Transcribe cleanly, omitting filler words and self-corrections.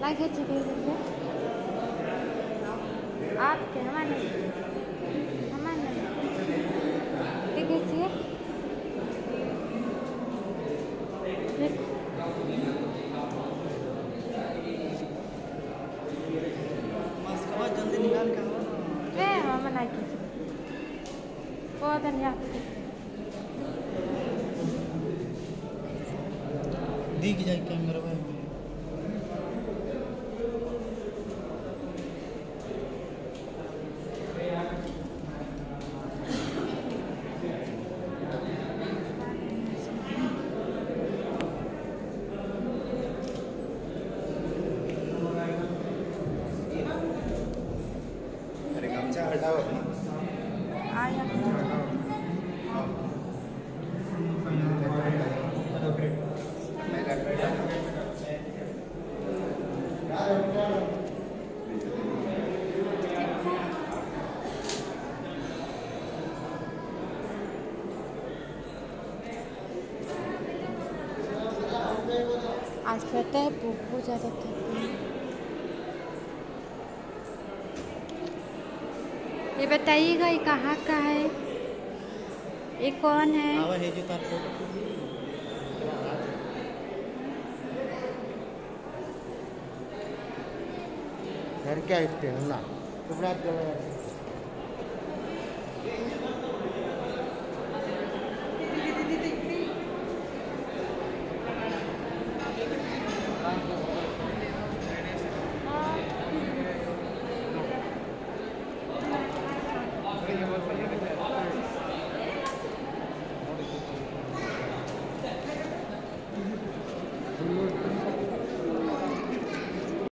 मैं खींच दीजिए आपके हमारे ये खींचिए जल्दी निकाल के मना कीजिए बहुत धन्यवाद दिख जाए कैमरा में। अरे गमछा हटाओ आया आज पता है बहुत ज़्यादा थकी हूँ। ये बताइएगा ये कहाँ का है, ये कौन है? घर क्या इतने ना